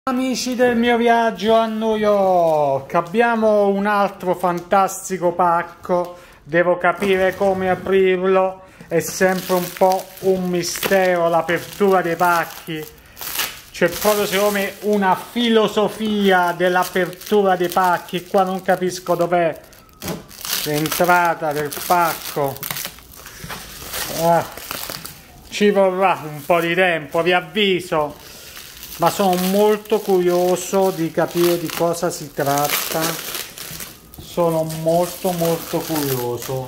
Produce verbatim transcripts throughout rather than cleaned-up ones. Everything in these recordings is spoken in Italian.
Amici del mio viaggio a New York, abbiamo un altro fantastico pacco, devo capire come aprirlo, è sempre un po' un mistero l'apertura dei pacchi, c'è proprio secondo me una filosofia dell'apertura dei pacchi, qua non capisco dov'è l'entrata del pacco, ah, ci vorrà un po' di tempo, vi avviso. Ma sono molto curioso di capire di cosa si tratta, sono molto molto curioso.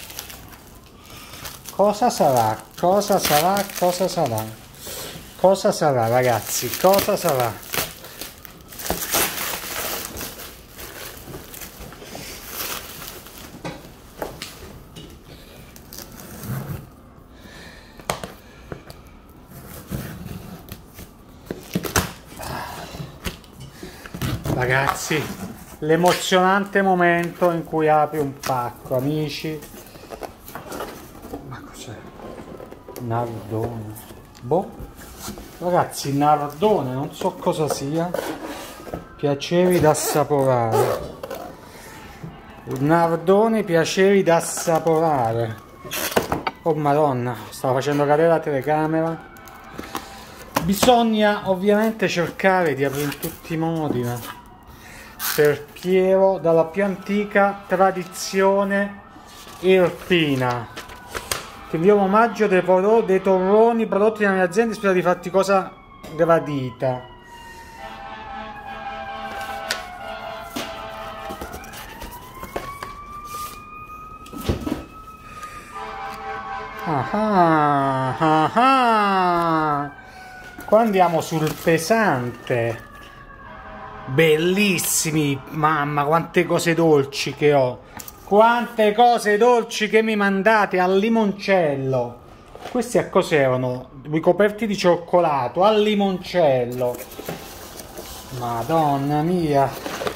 Cosa sarà? Cosa sarà? Cosa sarà? Cosa sarà, ragazzi? Cosa sarà? Ragazzi, l'emozionante momento in cui apri un pacco, amici. Ma cos'è? Nardone. Boh. Ragazzi, nardone, non so cosa sia. Piaceri da assaporare. Nardone, piaceri da assaporare. Oh madonna, stavo facendo cadere la telecamera. Bisogna ovviamente cercare di aprire in tutti i modi, ma per Piero, dalla più antica tradizione irpina. Ti invio un omaggio dei, dei torroni prodotti dalle mie aziende, spero di farti cosa gradita. Ah, ah, ah. Qua andiamo sul pesante. Bellissimi, mamma, quante cose dolci che ho, quante cose dolci che mi mandate al limoncello. Questi a cos'erano? Ricoperti di cioccolato al limoncello, madonna mia.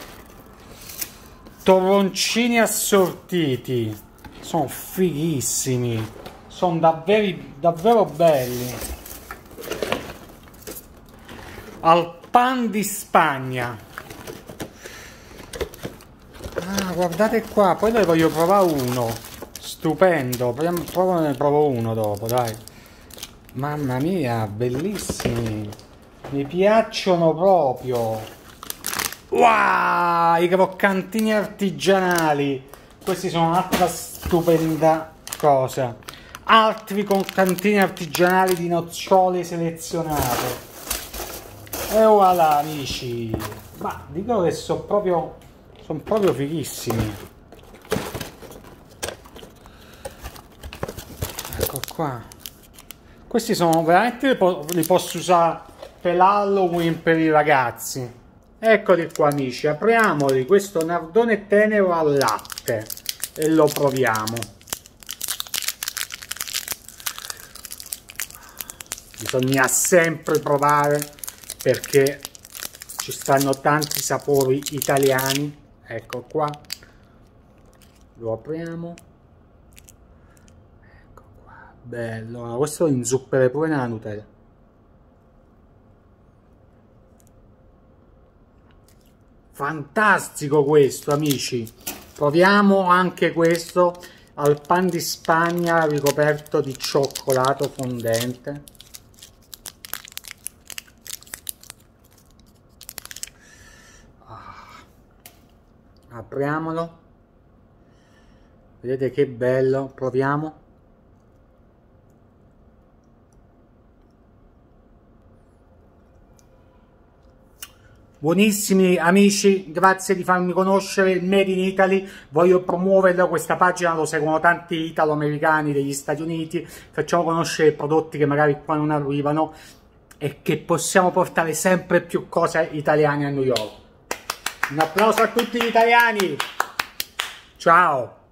Torroncini assortiti, sono fighissimi, sono davvero davvero belli. Al pan di Spagna. Ah, guardate qua, poi ne voglio provare uno. Stupendo, proprio ne provo uno dopo, dai. Mamma mia, bellissimi. Mi piacciono proprio. Wow, i croccantini artigianali. Questi sono un'altra stupenda cosa. Altri croccantini artigianali di nocciole selezionate. E voilà, amici, ma dico che sono proprio sono proprio fighissimi. Ecco qua, questi sono veramente, li posso usare per l'Halloween per i ragazzi. Eccoli qua, amici, apriamoli. Questo nardone tenero al latte e lo proviamo. Bisogna sempre provare, perché ci stanno tanti sapori italiani. Ecco qua, lo apriamo, ecco qua, bello. Allora, questo lo inzupperei pure nella Nutella. Fantastico questo, amici. Proviamo anche questo al pan di Spagna ricoperto di cioccolato fondente. Apriamolo, vedete che bello, proviamo. Buonissimi amici, grazie di farmi conoscere il Made in Italy, voglio promuoverlo, questa pagina lo seguono tanti italo-americani degli Stati Uniti, facciamo conoscere prodotti che magari qua non arrivano e che possiamo portare sempre più cose italiane a New York. Un applauso a tutti gli italiani! Ciao!